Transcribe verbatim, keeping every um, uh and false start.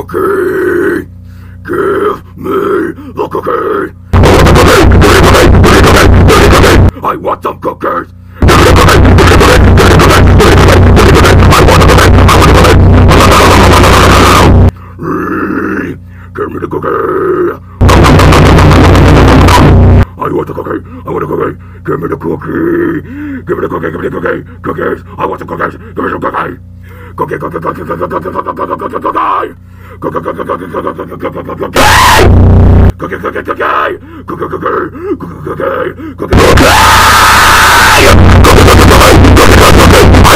cookie! Give me the cookie! I want some cookies! Give me the cookie! I want the cookie! I want the cookie! Give me the cookie! I want the cookie! I want the cookie! Give me the cookie! Give me the cookie! Give me the cookie! Cookies! I want some cookies! Give me some cookies! Cookie! Cookie! Cookie! Cookie! Cookie! Cookie! Cookie! Cookie! Cookie! Cookie! Cookie! Cookie! Cookie! Cookie! Cookie! Cookie!